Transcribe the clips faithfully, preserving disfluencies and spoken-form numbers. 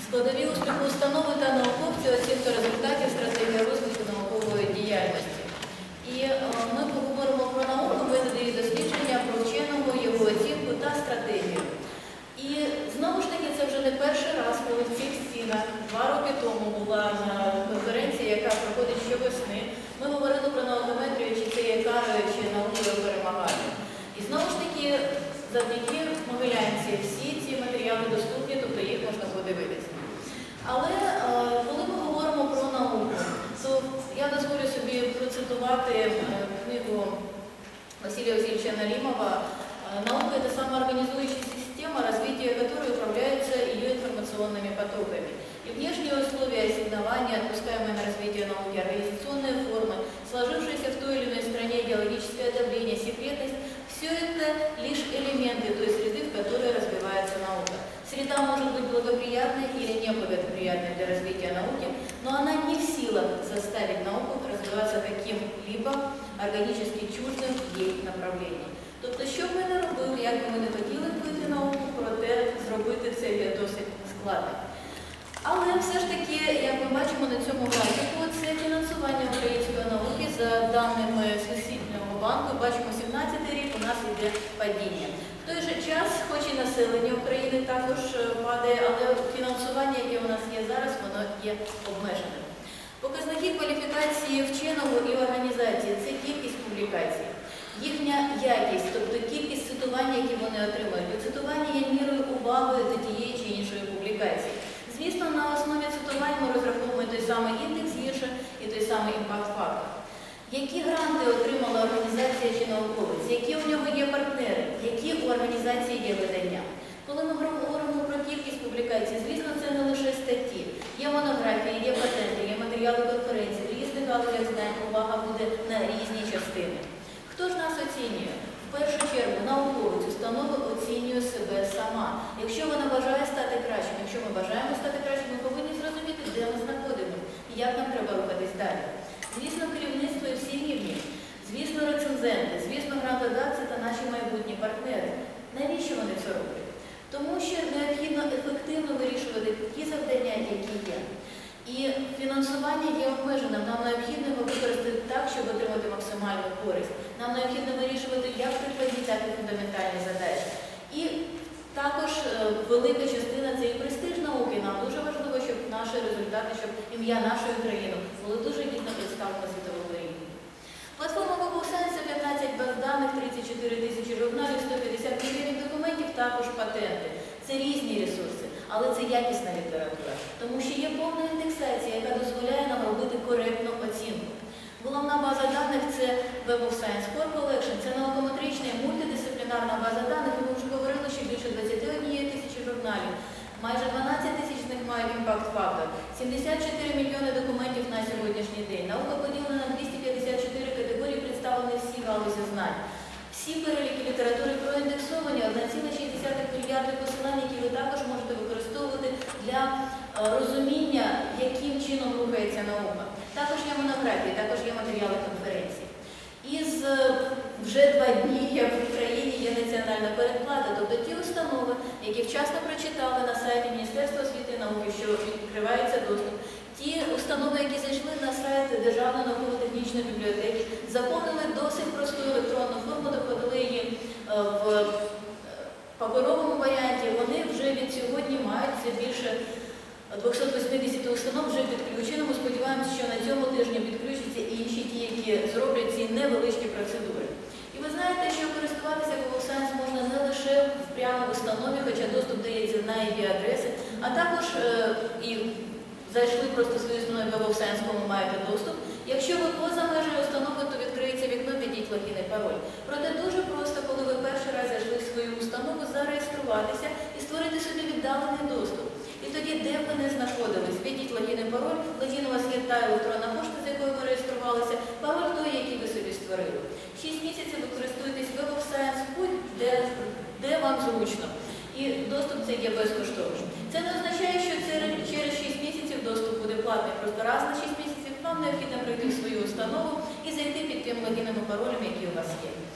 Складові успіху установи та науковців, оцінка результатів, стратегія розвитку наукової діяльності. І е, ми поговоримо про науку, методи її дослідження, про вченого, його оцінку та стратегію. І знову ж таки, це вже не перший раз, коли в цих стінах два роки тому була конференція, яка проходить щовесни. Ми говорили про наукометрію, чи це є карою, чи наукою перемагати. І знову ж таки, завдяки Могилянці всі ці матеріали доступні, тобто їх можна подивитися. Але е, коли ми говоримо про науку, то я дозволю собі процитувати е, книгу Василия Васильевича Налимова «Наука – это самоорганизующая система, развитие которой управляется ее информационными потоками. И внешние условия ассигнования, отпускаемые на развитие науки, организационные формы, сложившиеся в той или иной стране идеологическое давление, секретность – все это лишь элементы той среды, в которой развивается наука. Среда может быть благоприятной или неблагоприятной для развития науки, но она не в силах заставить науку развиваться каким-либо органически чуждым ей направлением». Тобто, що б ми не робили, як би ми не хотіли вбити науку, проте зробити це є досить складно. Але все ж таки, як ми бачимо на цьому графіку, це фінансування української науки за даними Всесвітнього банку. Бачимо, сімнадцятий рік у нас йде падіння. В той же час, хоч і населення України також падає, але фінансування, яке у нас є зараз, воно є обмеженим. Показники кваліфікації вченого і організації – це кількість публікацій. Їхня якість, тобто кількість цитування, які вони отримують. Цитування є мірою уваги до тієї чи іншої публікації. Звісно, на основі цитувань ми розраховуємо той самий індекс гірше і той самий імпакт-фактор. Які гранти отримала організація чи науковець? Які у нього є партнери? Які у організації є видання? Коли ми говоримо про кількість публікацій, звісно, це не лише статті. Є монографії, є патенти, є матеріали конференцій, в різних галузях знань увага буде на різні частини. Хто ж нас оцінює? В першу чергу науковець, установа оцінює себе сама. Якщо вона бажає стати кращим, якщо ми бажаємо стати кращим, ми повинні зрозуміти, де ми знаходимося і як нам треба рухатись далі. Звісно, керівництво і всі рівні, звісно, рецензенти, звісно, грантодавці та наші майбутні партнери. Навіщо вони це роблять? Тому що необхідно ефективно вирішувати ті завдання, які є. І фінансування є обмеженим. Нам необхідно його використати так, щоб отримати максимальну користь. Нам необхідно вирішувати як прикладні, так і фундаментальні задачі. І також велика частина – це і престиж науки. Нам дуже важливо, щоб наші результати, щоб ім'я нашої країни було дуже гідно представлено на світовому рівні. Платформа Web of Science – п'ятнадцять баз даних, тридцять чотири тисячі журналів, сто п'ятдесят мільйонів документів, також патенти. Це різні ресурси, але це якісна література, тому що є повна індексація, яка дозволяє нам робити коректну оцінку. Головна база даних – це Web of Science Core Collection, це наукометрична і мультидисциплінарна база даних, і ми вже говорили, що більше двадцять однієї тисячі журналів, майже дванадцять тисяч з них мають імпакт-фактор, сімдесят чотири мільйони документів на сьогоднішній день. Наука поділена на двісті п'ятдесят чотири категорії, представлені всі галузі знань. Всі переліки літератури проіндексовані, одна ціла шість десятих мільярди посилань, які ви також можете використовувати для розуміння, яким чином рухається наука. Також є монографії, також є матеріали конференцій. І з вже два дні, як в Україні, є національна передплата, тобто ті установи, які вчасно прочитали на сайті Міністерства освіти і науки, що відкривається доступ, ті установи, які зайшли на сайт Державної науково-технічної бібліотеки, заповнили досить просту електронну форму, подали її в паперовому варіанті, вони вже від сьогодні мають це більше двохсот вісімдесят установ вже підключено. Ми сподіваємося, що на цьому тижні підключаться і інші ті, які зроблять ці невеличкі процедури. І ви знаєте, що користуватися Web of Science можна не лише прямо в установі, хоча доступ дається на ай пі-адреси, а також е, і зайшли просто свою установу Web of Science, кому маєте доступ. Якщо ви поза межею установи, то відкриється вікно, введіть логін і пароль. Проте дуже просто, коли ви перший раз зайшли в свою установу, зареєструватися і створити собі віддалений доступ. І тоді, де б ви не знаходились, введіть логін і пароль, логін у вас є та електронна пошта, з якою ви реєструвалися, пароль той, який ви собі створили. Шість місяців ви користуєтесь Web of Science, де, де вам зручно. І доступ цей є безкоштовним. Це не означає, що це через шість місяців доступ буде платний. Просто раз на шість місяців вам необхідно прийти в свою установу і зайти під тим логіном і паролем, який у вас є. З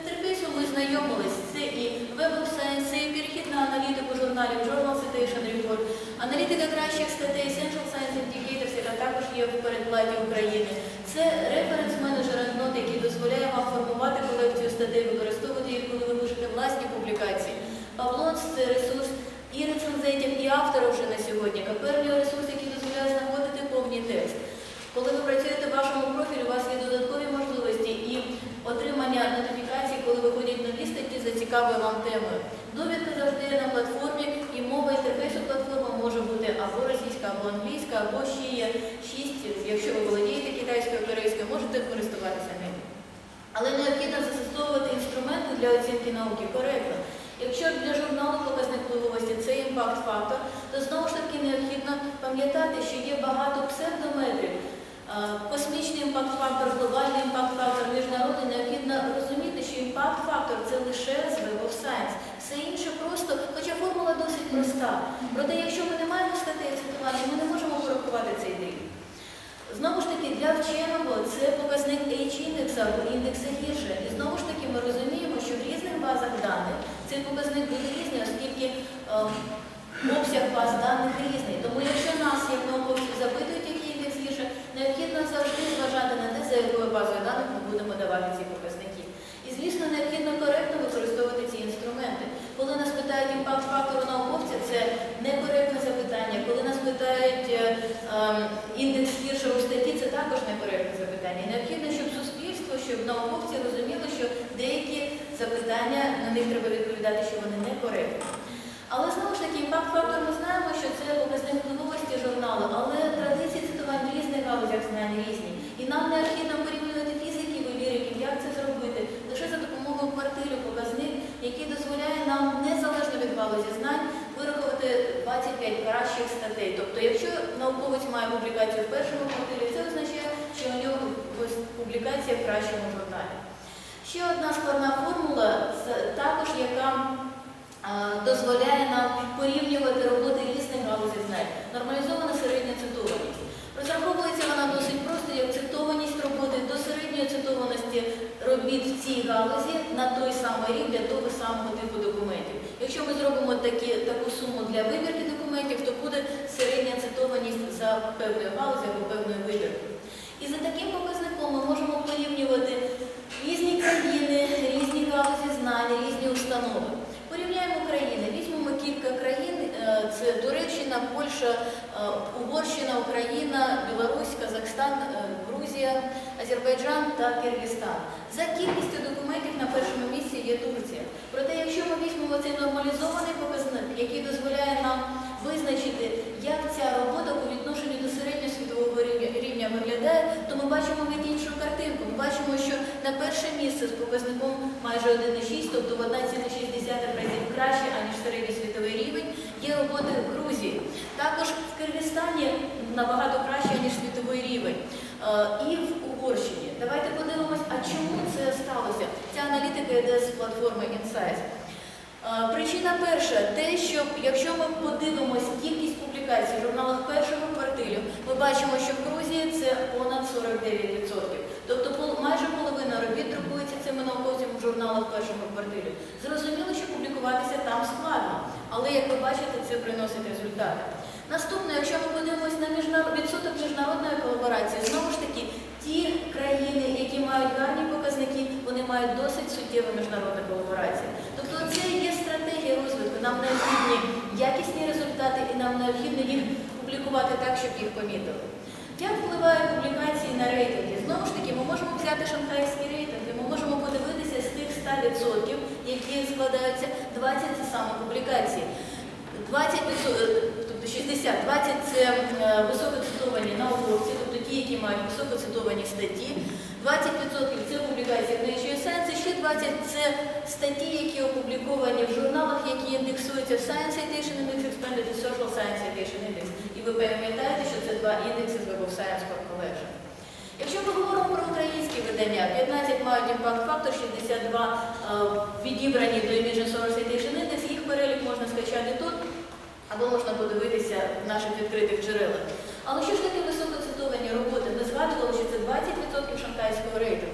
інтерфейсом ми знайомились. Це і Web of Science, це і перехід на аналітику журналів Journal Citation Report, аналітика кращих статей Essential Science Indicators, яка також є в передплаті України. Це референс-менеджер нот, який дозволяє вам формувати колекцію статей, використовувати їх, коли ви пишете власні публікації. Павлонс – це ресурс і рецензентів, і авторів вже на сьогодні. Коперніо – ресурс, який дозволяє знаходити повний текст. Коли ви працюєте в вашому профілі, у вас є додаткові можливості і отримання нотифікацій, коли виходять нові статті за цікавою вам темою. Довідка завжди є на платформі, і мова інтерфейсу платформи може бути або російська, або англійська, або ще є шість, якщо ви володієте китайською, корейською, можете користуватися ними. Але необхідно застосовувати інструменти для оцінки науки коректно. Якщо для журналу показник впливовості це імпакт-фактор, то знову ж таки необхідно пам'ятати, що є багато псевдометрів. Космічний імпакт-фактор, глобальний імпакт-фактор, міжнародний. Необхідно розуміти, що імпакт-фактор – це лише з Web of Science. Все інше просто, хоча формула досить проста. Проте, якщо ми не маємо статей цитування, ми не можемо порахувати цей дріб. Знову ж таки, для вченого це показник H-індекса або індекса гірше. І знову ж таки ми розуміємо, що в різних базах даних цей показник буде різний, оскільки е, обсяг баз даних різний. Тому якщо нас, як науковців, запитують, який індекс гірше, необхідно завжди зважати на те, за якою базою даних ми будемо давати ці показники. І, звісно, необхідно коректно використовувати ці інструменти. Коли нас питають імпакт-фактору науковця, це некоректне запитання. Коли нас питають е, е, індекс гірше у статті, це також некоректне запитання. І необхідно, щоб суспільство, щоб науковці розуміли, що деякі запитання, на них треба відповідати, що вони некоректні. Але, знову ж таки, імпакт-фактор ми знаємо, що це показник впливовості журналу, але традиції цитувань в різних галузях знань різні. І нам необхідно порівнювати фізиків і ліриків, як це зробити, лише за допомогою квартиру показник, який дозволяє нам, незалежно від галузі знань, вирахувати двадцять п'ять кращих статей. Тобто, якщо науковець має публікацію в першому квартирі, це означає, що у нього публікація в кращому журналі. Ще одна складна формула, також яка дозволяє нам порівнювати роботи різних галузей знань. Нормалізована середня цитованість. Розраховується вона досить просто, як цитованість роботи до середньої цитованості робіт в цій галузі на той самий рік для того самого типу документів. Якщо ми зробимо такі, таку суму для вибірки документів, то буде середня цитованість за певною галузю або певною вибіркою. І за таким показником ми можемо порівнювати різні країни, різні галузі знань, різні установи. Порівняємо країни. Візьмемо кілька країн. Це Туреччина, Польща, Угорщина, Україна, Білорусь, Казахстан, Грузія, Азербайджан та Киргизстан. За кількістю документів на першому місці є Турція. Проте, якщо ми візьмемо цей нормалізований показник, який дозволяє нам визначити, як ця робота по відношенню до середньосвітового рівня виглядає, то ми бачимо геть іншу картинку. Ми бачимо, що на перше місце з показником майже один цілих шість, тобто в один цілих шість десятих разів краще, аніж середньосвітовий рівень, є роботи в Грузії. Також в Киргизстані набагато краще, ніж світовий рівень. І в Угорщині. Давайте подивимось, а чому це сталося? Ця аналітика йде з платформи Insights. Причина перша – те, що якщо ми подивимось кількість публікацій в журналах першого кварталу, ми бачимо, що в Грузії це понад сорок дев'ять відсотків. Тобто майже половина робіт друкується цими науковцями в журналах першого кварталу. Зрозуміло, що публікуватися там складно, але, як ви бачите, це приносить результати. Наступне, якщо ми подивимось на міжнарод... відсоток міжнародної колаборації, знову ж таки, ті країни, які мають гарні показники, вони мають досить суттєву міжнародну колаборацію. Тобто це є стратегія розвитку. Нам необхідні якісні результати і нам необхідно їх публікувати так, щоб їх помітили. Як впливають публікації на рейтинги? Знову ж таки, ми можемо взяти шанхайські рейтинги, ми можемо подивитися з тих ста відсотків, які складаються двадцять – це саме публікації. двадцять відсотків, тобто шістдесят, двадцять – це високоцитовані науковці, тобто ті, які мають високоцитовані статті, двадцять відсотків – це публікації в Nature Science, і ще двадцять відсотків – це статті, які опубліковані в журналах, які індексуються в Science Citation Index Expanded і Social Science Citation Index. І ви пам'ятаєте, що це два індекси з Web of Science Collection. Якщо ми говоримо про українські видання, п'ятнадцять мають імпакт-фактор, шістдесят два відібрані до Imagine Solar Citation Index, їх перелік можна скачати тут, або можна подивитися в наших відкритих джерелах. Але що ж таке високоцитовані роботи? Ми згадували, що це двадцять відсотків шанхайського рейтингу.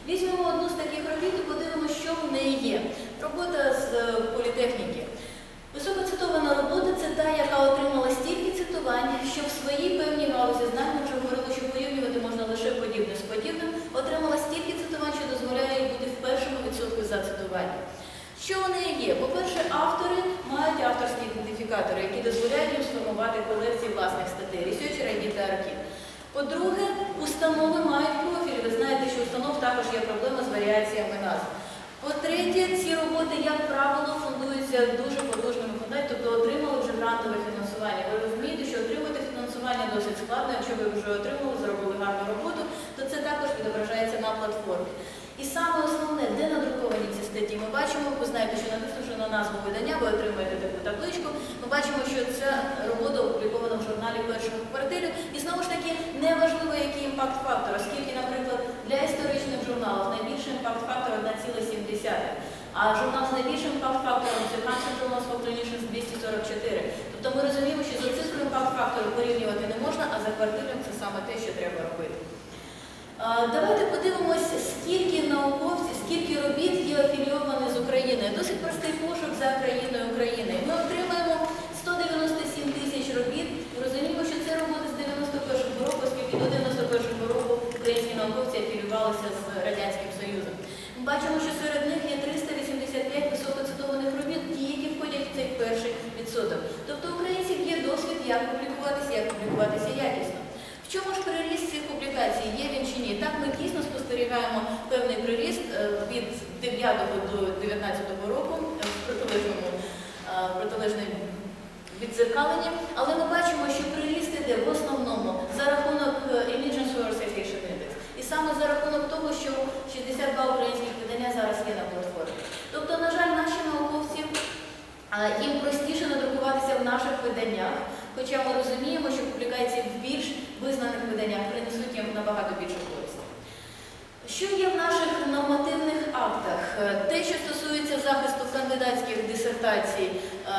Візьмемо одну з таких робіт і подивимося, що в неї є. Робота з політехніки. Високоцитована робота – це та, яка отримала стільки цитувань, що в своїй певній галузі знань, ми вже говорили, що порівнювати можна лише подібне з подібним, отримала стільки цитувань, що дозволяє їй бути в першому відсотку за цитування. Що у неї є? По-перше, автори мають авторські ідентифікатори, які дозволяють їм сформувати колекції власних статей, Researcher ай ді та архів. По-друге, установи мають профіль. Ви знаєте, що у установ також є проблема з варіаціями назв. По-третє, ці роботи, як правило, фундуються дуже потужними фундаментами, тобто отримали вже грантове фінансування. Ви розумієте, що отримати фінансування досить складно, якщо ви вже отримали, зробили гарну роботу, то це також відображається на платформі. І саме основне, де надруковані ці статті, ми бачимо, ви знаєте, що написано на назву видання, ви отримаєте таку табличку, ми бачимо, що ця робота опублікована в журналі першого квартиру. І знову ж таки, неважливо, який імпакт-фактор, оскільки, наприклад, для історичних журналів найбільший імпакт-фактор одна ціла сім десятих, а журнал з найбільшим імпакт-фактором це Hansen Journal of Clinicians двісті сорок чотири. Тобто ми розуміємо, що за цифрою імпакт-фактору порівнювати не можна, а за квартиром це саме те, що треба робити. Давайте подивимося, скільки науковців, скільки робіт є афілійовані з Україною. Досить простий пошук за країною України. Ми отримаємо сто дев'яносто сім тисяч робіт. Розуміємо, що це роботи з дев'яносто першого року, оскільки до дев'яносто першого року українські науковці афілювалися з Радянським Союзом. Ми бачимо, що серед них є триста вісімдесят п'ять високоцитованих робіт, ті, які входять в цей перший відсоток. Тобто українців є досвід, як публікуватися, як публікуватися якісно. В чому ж приріст цих публікацій? Є він чи ні? Так, ми дійсно спостерігаємо певний приріст від дев'ятого до дев'ятнадцятого року в протилежному, протилежному віддзеркаленні, але ми бачимо, що приріст іде в основному за рахунок Image Source Citation Index. І саме за рахунок того, що шістдесят два українських видання зараз є на платформі. Тобто, на жаль, наші науковці, їм простіше надрукуватися в наших виданнях, хоча ми розуміємо, що публікації в більш визнаних виданнях принесуть їм набагато більшу користь. Що є в наших нормативних актах? Те, що стосується захисту кандидатських дисертацій,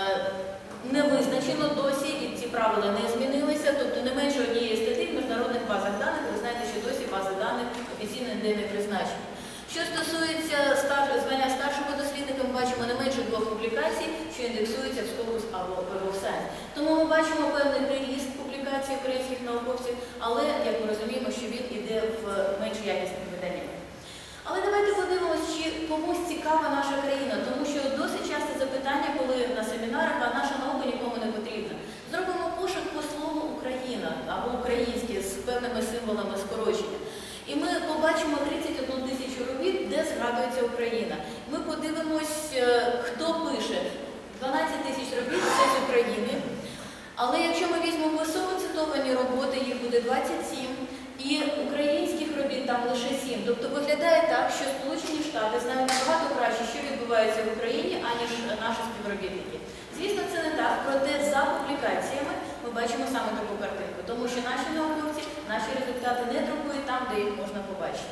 не визначено досі, і ці правила не змінилися, тобто не менше однієї статті в міжнародних базах даних, ви знаєте, що досі бази даних офіційно ніде не призначені. Що стосується звання старшого дослідника, ми бачимо не менше двох публікацій, що індексуються в Scopus або Web of Science. Тому ми бачимо певний приріст публікацій українських науковців, але, як ми розуміємо, що він йде в менш якісних виданнях. Але давайте подивимося, чи комусь цікава наша країна, тому що досить часто запитання, коли на семінарах, а наша наука нікому не потрібна. Зробимо пошук по слову «Україна» або «українське» з певними символами скорочення. І ми побачимо тридцять одну тисячу робіт, де згадується Україна. Ми подивимось, хто пише. дванадцять тисяч робіт – це з України. Але якщо ми візьмемо високоцитовані роботи, їх буде двадцять сім, і українських робіт там лише сім. Тобто виглядає так, що Сполучені Штати знають набагато краще, що відбувається в Україні, аніж наші співробітники. Звісно, це не так, проте за публікаціями ми бачимо саме таку картинку, тому що наші науковці, наші результати не друкують там, де їх можна побачити.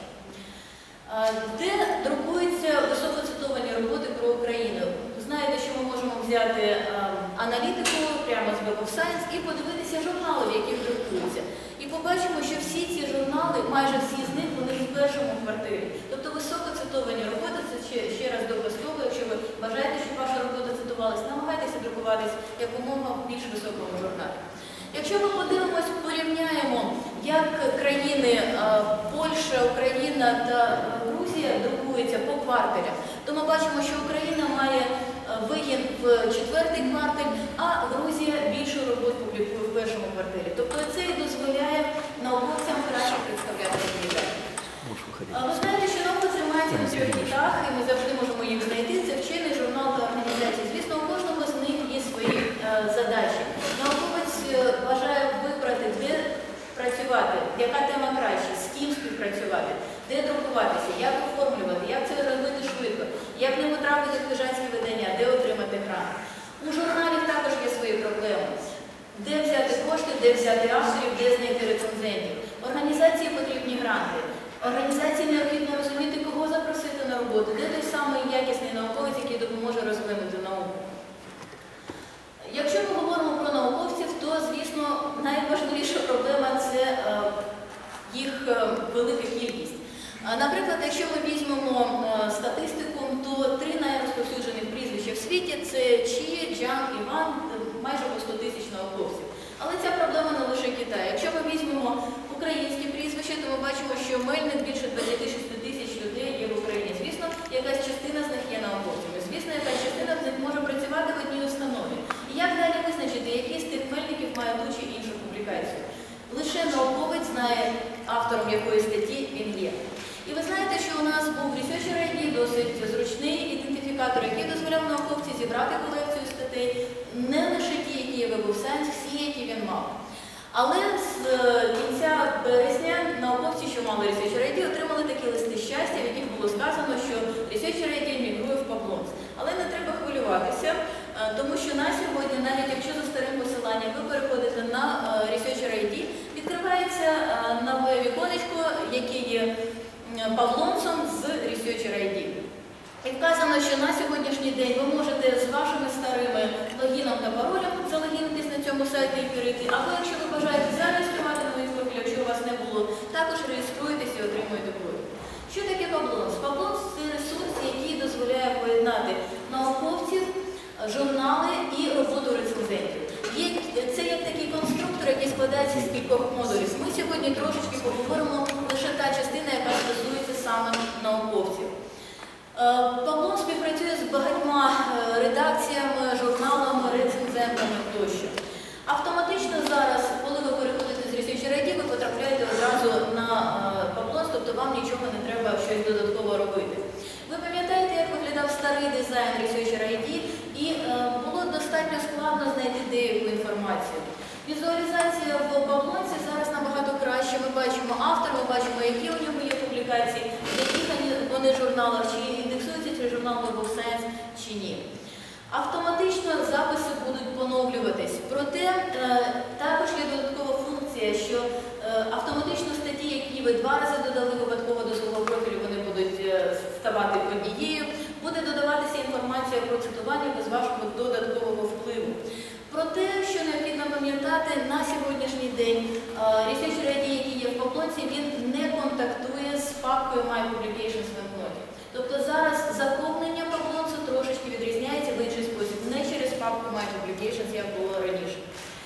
Де друкуються високоцитовані роботи про Україну? Знаєте, що ми можемо взяти аналітику прямо з Web of Science і подивитися журнали, в яких друкуються. І побачимо, що всі ці журнали, майже всі з них, вони в першому квартирі. Тобто високоцитовані роботи, це ще, ще раз добре слово, якщо ви бажаєте, щоб ваша робота цитувалась, намагайтеся друкуватись якомога більш високому журналі. Якщо ми подивимось, порівняємо, як країни Польща, Україна та Грузія друкуються по кварталях, то ми бачимо, що Україна має вигін в четвертий квартал, а Грузія більшу роботу публікує в першому кварталі. Тобто це і дозволяє науковцям краще представляти результати. Ви знаєте, що наука тримається на трьох кітах, і ми завжди можемо їх знайти. Це вчений, журнал та організації. Звісно, у кожному з них є свої е, задачі. Науковець бажає вибрати, де працювати, яка тема краще, з ким співпрацювати, де друкуватися, як оформлювати, як це робити швидко, як не потрапити в книжацькі видання, де отримати грант. У журналів також є свої проблеми. Де взяти кошти, де взяти авторів, де знайти рецензентів. Організації потрібні гранти. Організації необхідно розуміти, кого запросити на роботу, де той самий якісний науковець, який допоможе розвинути науку. Якщо ми говоримо про науковців, то, звісно, найважливіша проблема – це їх велика кількість. Наприклад, якщо ми Чі, Джанг, Іван, майже по сто тисяч науковців. Але ця проблема не лише Китай. Якщо ми візьмемо українські прізвища, то ми бачимо, що Мельник більше двадцять шість тисяч людей є в Україні. Звісно, якась частина з них є науковцями. Звісно, якась частина з них може працювати в одній установі. І як далі визначити, який з тих Мельників має ту чи іншу публікацію? Лише науковець знає, автором якої статті він є. І ви знаєте, що у нас був Researcher ай ді, досить зручний ідентифікатор, який дозволяв науковці зібрати колекцію статей, не лише ті, які є в Web of Science, всі, які він мав. Але з кінця березня науковці, що мали Researcher ай ді, отримали такі листи щастя, в яких було сказано, що Researcher ай ді мігрує в Pablons. Але не треба хвилюватися, тому що на сьогодні, навіть якщо за старим посиланням ви переходите на Researcher ай ді, відкривається нове віконечко, яке є Pablonsом з Researcher ай ді. І вказано, що на сьогоднішній день ви можете з вашими старими логіном та паролем залогінитись на цьому сайті і перейти, або якщо ви бажаєте зареєструвати новий профіль, якщо у вас не було, також реєструєтесь і отримуєте профіль. Що таке Pablons? Pablons – це ресурс, який дозволяє поєднати науковців, журнали і роботу рецензентів. Це як такий конструктор, який складається з кількох модулів. Ми сьогодні трошечки поговоримо лише та частина, яка стосується саме науковців. Pablons співпрацює з багатьма редакціями, журналами, рецензентами тощо. Автоматично зараз, коли ви переходите з Researcher ай ді, ви потрапляєте одразу на Pablons, тобто вам нічого не треба щось додатково робити. Ви пам'ятаєте, як виглядав старий дизайн Researcher ай ді, і було достатньо складно знайти деяку інформацію. Візуалізація в Pablons зараз набагато краще. Ми бачимо автор, ми бачимо, які у нього є публікації, в яких вони журналах, чи індексується цей журнал Web of Science, чи ні. Автоматично записи будуть поновлюватись. Проте також є додаткова функція, що автоматично статті, які ви два рази додали випадково до свого профілю, вони будуть ставати однією, буде додаватися інформація про цитування без вашого додаткового впливу. Про те, що необхідно пам'ятати, на сьогоднішній день Researcher ай ді, який є в Pablons, він не контактує з папкою My Publications в EndNote. Тобто зараз заповнення Pablons трошечки відрізняється в інший спосіб, не через папку My Publications, як було раніше.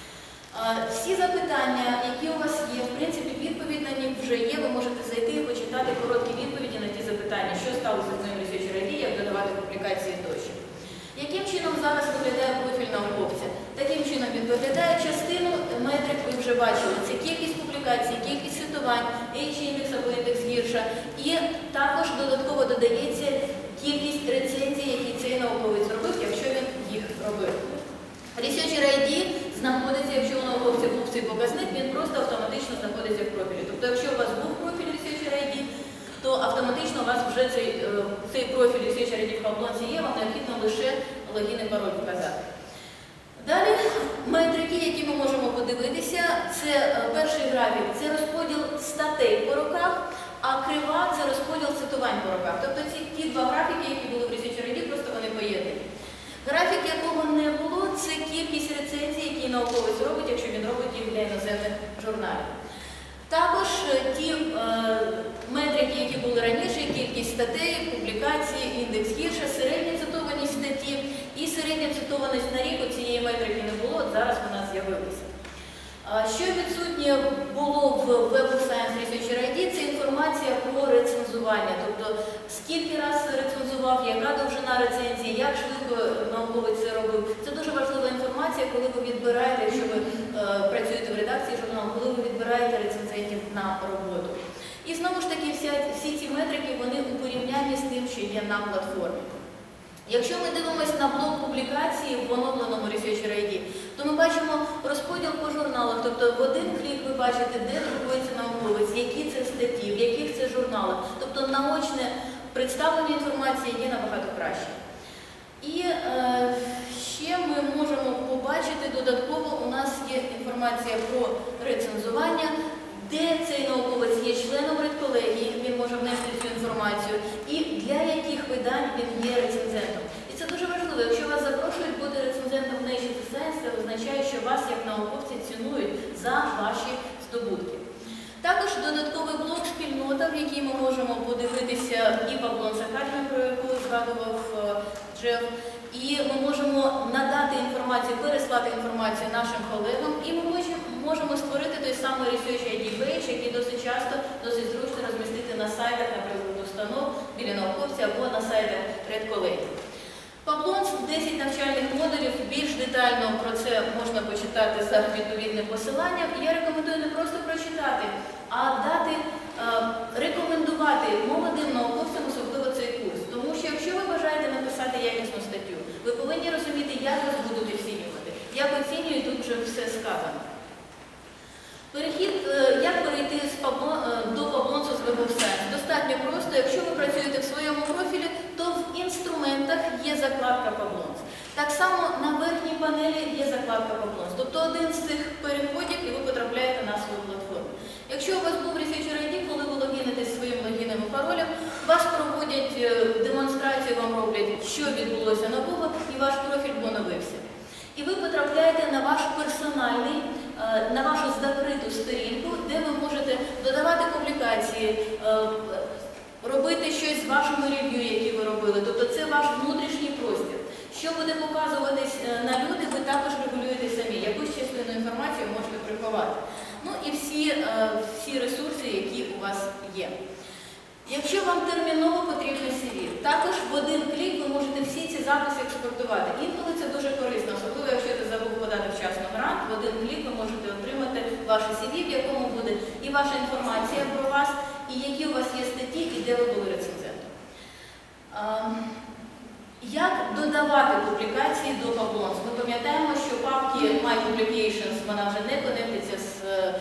Всі запитання, які у вас є, в принципі, відповідь на них вже є, ви можете зайти і почитати короткі відповіді на ті запитання, що сталося з моїм Researcher ай ді, як додавати публікації тощо. Яким чином зараз виглядає профіль науковця? Таким чином він виглядає. Частину метрик ви вже бачили. Це кількість публікацій, кількість цитувань, H-індекс або індекс Гірша. І також додатково додається кількість рецензій, які цей науковець робив, якщо він їх робив. Researcher ай ді знаходиться, якщо у науковця був цей показник, він просто автоматично знаходиться в профілі. Тобто, якщо у вас був профіль Researcher ай ді, то автоматично у вас вже цей, цей профіль Researcher ай ді в Pablons є, вам необхідно лише логін і пароль показати. Далі метрики, які ми можемо подивитися, це перший графік, це розподіл статей по роках, а крива – це розподіл цитувань по роках. Тобто ці ті два графіки, які були в Researcher ай ді, просто вони поєднані. Графік, якого не було, це кількість рецензій, які науковець робить, якщо він робить їх для іноземних журналів. Також ті е, метрики, які були раніше, кількість статей, публікацій, індекс Гірша, середня цитованість статті і середня цитованість на рік, у цієї метрики не було, от зараз вона з'явилася. Що відсутнє було в Web of Science Researcher ай ді, це інформація про рецензування, тобто скільки раз рецензував, яка довжина рецензії, як швидко науковець це робив. Це дуже важлива інформація, коли ви відбираєте, якщо ви е, працюєте в редакції журналу, коли ви відбираєте рецензентів на роботу. І знову ж таки, вся, всі ці метрики, вони у порівнянні з тим, що є на платформі. Якщо ми дивимося на блок публікації в оновленому Researcher ай ді, то ми бачимо розподіл по журналах, тобто в один клік ви бачите, де друкується науковець, які це статті, в яких це журналах. Тобто наочне представлення інформації є набагато краще. І е, ще ми можемо побачити додатково, у нас є інформація про рецензування, де цей науковець є членом редколегії, він може внести цю інформацію, і для яких видань він є рецензентом. І це дуже важливо. Якщо вас запрошують бути рецензентом в Nature Science, це означає, що вас як науковці цінують за ваші здобутки. Також додатковий блок спільнота, в якій ми можемо подивитися і Pablons Academy, про яку згадував Джеф, і ми можемо надати інформацію, переслати інформацію нашим колегам, і ми можемо створити той самий Research ай ді Page, який досить часто, досить зручно розмістити на сайтах, наприклад, установ, біля науковців або на сайтах редколегій. Паблонс, десять навчальних модулів, більш детально про це можна почитати за відповідним посиланням. І я рекомендую не просто прочитати, а дати, е, рекомендувати молодим науковцям особливо цей курс. Тому що якщо ви бажаєте написати якісну статтю, ви повинні розуміти, як вас будуть оцінювати. Як оцінюють, тут вже все сказано. Перехід, як перейти з Паблон, до Паблонсу з Web of Science? Достатньо просто. Якщо ви працюєте в своєму профілі, то в інструментах є закладка Паблонс. Так само на верхній панелі є закладка Паблонс. Тобто один з цих переходів і ви потрапляєте на свою платформу. Якщо у вас був Research ай ді, коли ви логінитесь своїм логіном і паролем, вас проводять демонстрацію, вам роблять, що відбулося нового, і ваш профіль поновився. І ви потрапляєте на ваш персональний, на вашу закриту сторінку, де ви можете додавати публікації, робити щось з вашими рев'ю, які ви робили. Тобто це ваш внутрішній простір. Що буде показуватись на люди, ви також регулюєте самі. Якусь частину інформації ви можете приховати. Ну і всі, всі ресурси, які у вас є. Якщо вам терміново потрібне сі ві, також в один клік ви можете всі ці записи експортувати. Інколи це дуже корисно, особливо якщо ти забув подати вчасно грант, в один клік ви можете отримати ваше сі ві, в якому буде і ваша інформація про вас, і які у вас є статті, і де ви були рецензентом. Як додавати публікації до Паблонс? Ми пам'ятаємо, що папки My Publications, вона вже не конектиться з,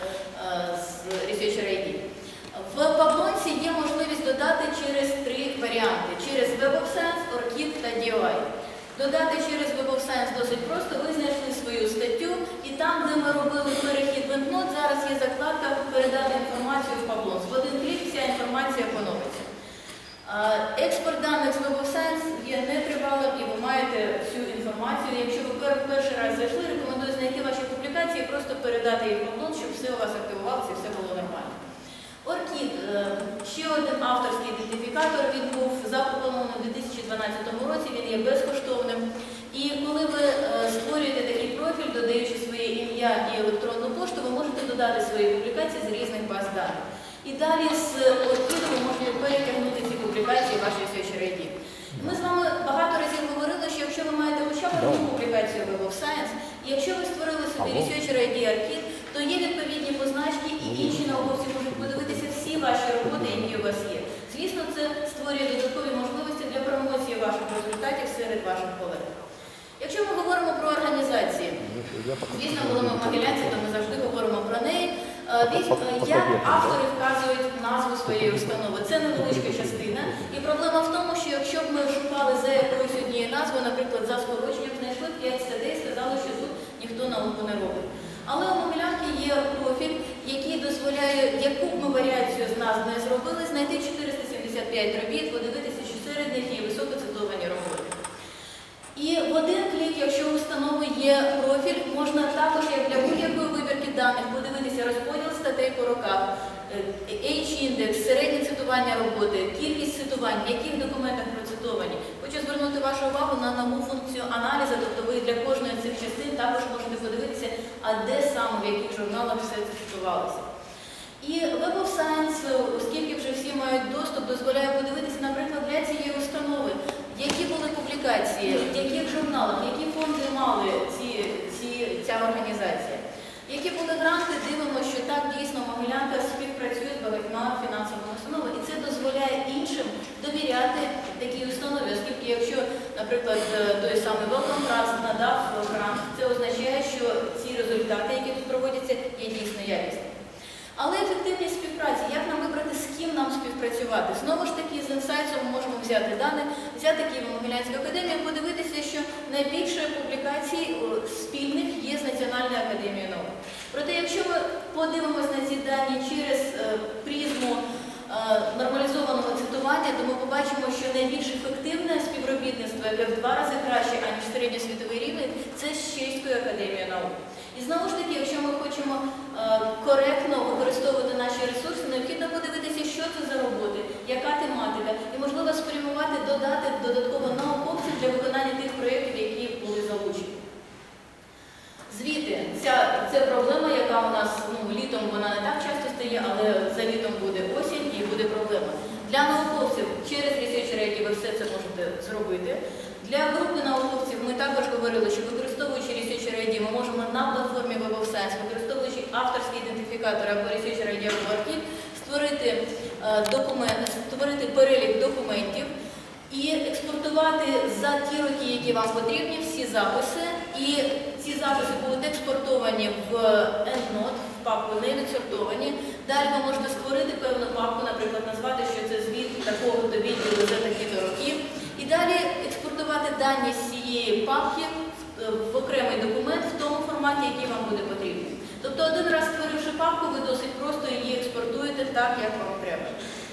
з Research ай ді. В Паблонсі є можливість додати через три варіанти. Через Web of Science, Orchid та ді о ай. Додати через Web of Science досить просто. Ви знайшли свою статтю, і там, де ми робили перехід в EndNote, зараз є закладка «Передати інформацію в Паблонс». В один клік вся інформація поновиться. Експорт даних з Web of Science є нетривалим, і ви маєте всю інформацію. Якщо ви перший раз зайшли, рекомендую знайти ваші публікації і просто передати їх в Паблонс, щоб все у вас активувалося і все було нормально. Оркід – ще один авторський ідентифікатор, він був запропонований у дві тисячі дванадцятому році, він є безкоштовним. І коли ви створюєте такий профіль, додаючи своє ім'я і електронну пошту, ви можете додати свої публікації з різних баз даних. І далі з Оркіду ви можете перетягнути ці публікації в ваш Research ай ді. Ми з вами багато разів говорили, що якщо ви маєте хоча б одну публікацію Web of Science, і якщо ви створили собі Research ай ді Оркід, то є відповідні позначки, і інші науковці можуть подивитися всі ваші роботи, які у вас є. Звісно, це створює додаткові можливості для промоції ваших результатів серед ваших колег. Якщо ми говоримо про організації, звісно, коли ми в Могилянці, то ми завжди говоримо про неї. Як автори вказують назву своєї установи. Це невеличка частина. І проблема в тому, що якщо б ми шукали за якоюсь однією назвою, наприклад, за скороченням, знайшли п'ять статей і сказали, що тут ніхто науку не робить. Але у Могилянки є профіль, який дозволяє, яку б ми варіацію з назв не зробили, знайти чотириста сімдесят п'ять робіт, подивитися, що серед них є високоцитовані роботи. І в один клік, якщо у установи є профіль, можна також, як для будь-якої вибірки даних, подивитися розподіл статей по роках, H-індекс, середнє цитування роботи, кількість цитувань, в яких документах процитовані. Хочу звернути вашу увагу на нову функцію аналізу, тобто ви для кожної з цих частин також можете подивитися, а де саме, в яких журналах все це цитувалося. І Web of Science, оскільки вже всі мають доступ, дозволяє подивитися, наприклад, для цієї установи, які були публікації, в яких журналах, які фонди мали ці, ці, ця організація. Які були гранти, дивимося, що так дійсно Могилянка співпрацює з багатьма фінансовими установами, і це дозволяє іншим довіряти такій установі, оскільки якщо, наприклад, той самий Wellcome Trust надав грант, це означає, що ці результати, які тут проводяться, є дійсно якісні. Але ефективність співпраці, як нам вибрати, з ким нам співпрацювати? Знову ж таки, з інсайтсом ми можемо взяти дані, взяти Києво-Могилянську академію, подивитися, що найбільше публікацій спільних є з Національною академією наук. Проте, якщо ми подивимося на ці дані через е, призму е, нормалізованого цитування, то ми побачимо, що найбільш ефективне співробітництво, яке в два рази краще, аніж середньосвітовий рівень, це з Чеською академією наук. І знову ж таки, якщо ми хочемо е, коректно використовувати наші ресурси, необхідно подивитися, що це за роботи, яка тематика, і можливо спрямувати, додати додатково науковців для виконання тих проєктів, Для науковців через Research Ready ви все це можете зробити. Для групи науковців ми також говорили, що використовуючи Research Ready, ми можемо на платформі Web of Science, використовуючи авторський ідентифікатор або Research Ready або Archive, створити документ, створити перелік документів і експортувати за ті роки, які вам потрібні, всі записи. І ці записи будуть експортовані в EndNote, в папку не відсортовані. Далі ви можете створити певну папку, наприклад, назвати, що це звіт такого-то відділу за такі-то роки. І далі експортувати дані з цієї папки в окремий документ в тому форматі, який вам буде потрібен. Тобто один раз створивши папку, ви досить просто її експортуєте так, як вам треба.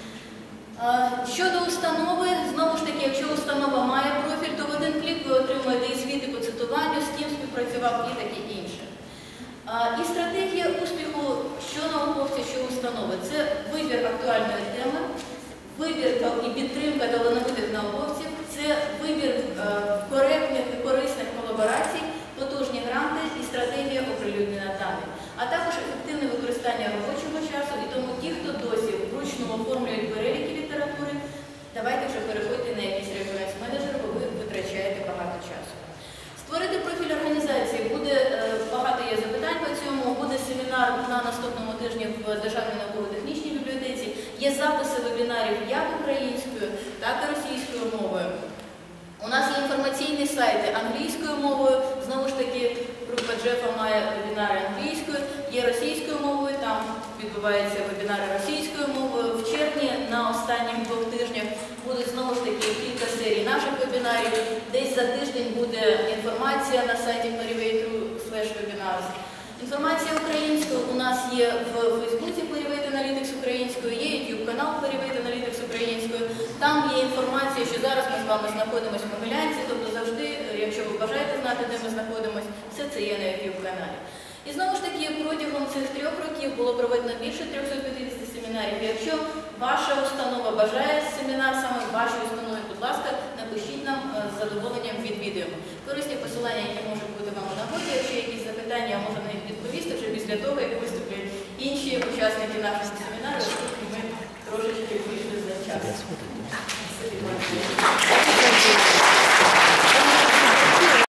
Щодо установи, знову ж таки, якщо установа має профіль, то в один клік ви отримуєте і звіти по цитуванню, з ким співпрацював і таке інше. І стратегія успіху, що науковці, що установи, це вибір актуальної теми, вибір і підтримка талановитих науковців, це вибір коректних і корисних колаборацій, потужні гранти і стратегія оприлюднення даних, а також ефективне використання робочого часу. І тому ті, хто досі вручну оформлюють переліки літератури, давайте вже переходьте на якийсь референс-менеджер, бо ви витрачаєте багато часу. Створити профіль організації. Буде багато є запитань по цьому. Буде семінар на наступному тижні в Державній науково-технічній бібліотеці. Є записи вебінарів як українською, так і російською мовою. У нас є інформаційні сайти англійською мовою. Знову ж таки, група Джефа має вебінари англійською, є російською мовою, там відбуваються вебінари російською мовою. В червні на останніх двох тижнях будуть знову ж таки кілька серій наших вебінарів. Десь за тиждень буде інформація на сайті Clarivate слеш webinars. Інформація українською у нас є в Фейсбуці Clarivate Analytics українською, є YouTube канал Clarivate Analytics українською. Там є інформація, що зараз ми з вами знаходимося в Могилянці, тобто завжди, якщо ви бажаєте знати, де ми знаходимося, все це є на YouTube каналі. І знову ж таки, протягом цих трьох років було проведено більше трьохсот п'ятдесят семінарів. Якщо ваша установа бажає семінар саме в вашій установі, будь ласка, напишіть нам, з задоволенням відвідуємо. Корисні посилання, які можуть бути вам у нагоді. Якщо є якісь запитання, я можу на них відповісти вже після того, як виступлять інші учасники нашого семінару, оскільки ми трошечки вийшли за час.